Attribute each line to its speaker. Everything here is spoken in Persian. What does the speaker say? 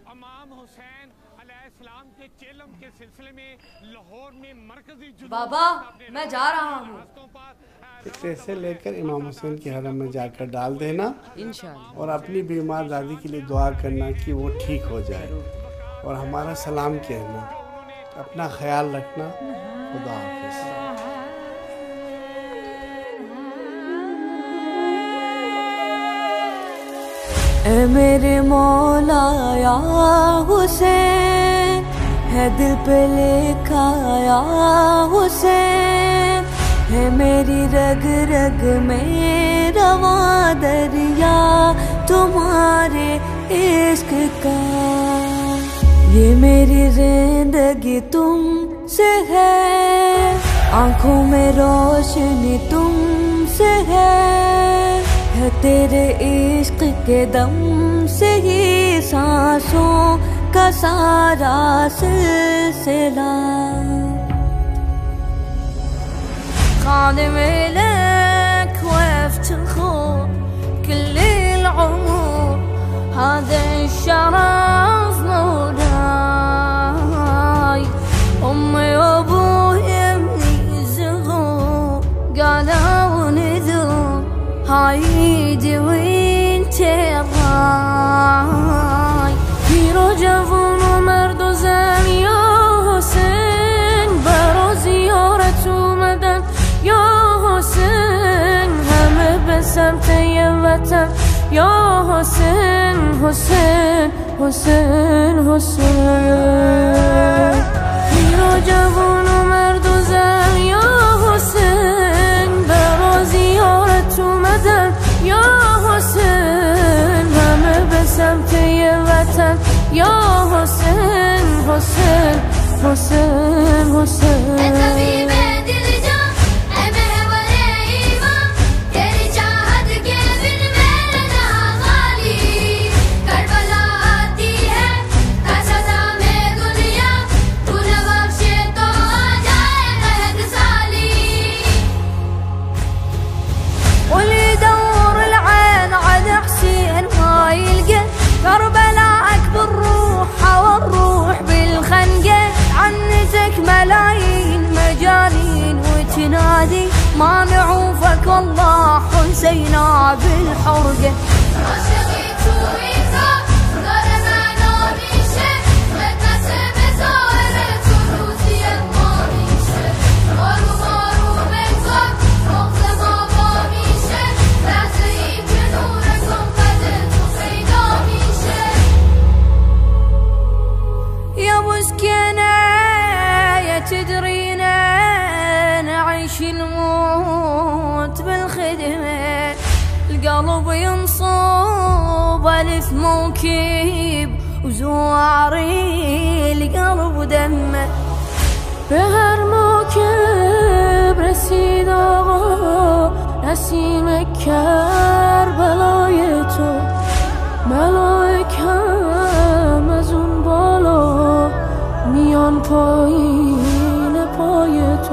Speaker 1: बाबा मैं जा रहा हूँ।
Speaker 2: इसे लेकर इमाम हुसैन के हरम में जाकर डाल देना
Speaker 1: इंशाअल्लाह,
Speaker 2: और अपनी बीमार दादी के लिए दुआ करना कि वो ठीक हो जाए, और हमारा सलाम कहना। अपना ख्याल रखना। खुदा हाफिज़।
Speaker 3: ए मेरे मौला या हुसैन, है दिल पे लिखा या हुसैन, है मेरी रग रग में रवा दरिया तुम्हारे इश्क का। ये मेरी जिंदगी तुमसे है, आंखों में रोशनी तुमसे है तेरे इश्क के दम से ही सांसों का सारा सिलसिला। خادم لك وافتخر كل العمر، هذا الشرف مولاي. أمي وأبوي من زغور قالوا نذور، هايدي وانت الراي. في رجب ومرد زان يا حسين، برو زيارة ومدد يا حسين، هم بسمت يمتم يا حسين. حسين حسين حسين، في رجب ومرد زان يا حسين، برو زيارة ومدد يا حسين، هم بسمت يمتم يا حسين. حسين حسين حسين. ملايين مجانين وتنادي ما نعوفك والله حسينا بالحرقة. يا مسكينة تدرينا نعيش الموت بالخدمة، القلب ينصب ألف موكب وزواري القلب دمه. بهر موكب رسيد آغا نسيم كربلايتو، ملائكة مزون بالا میان پایین پای تو.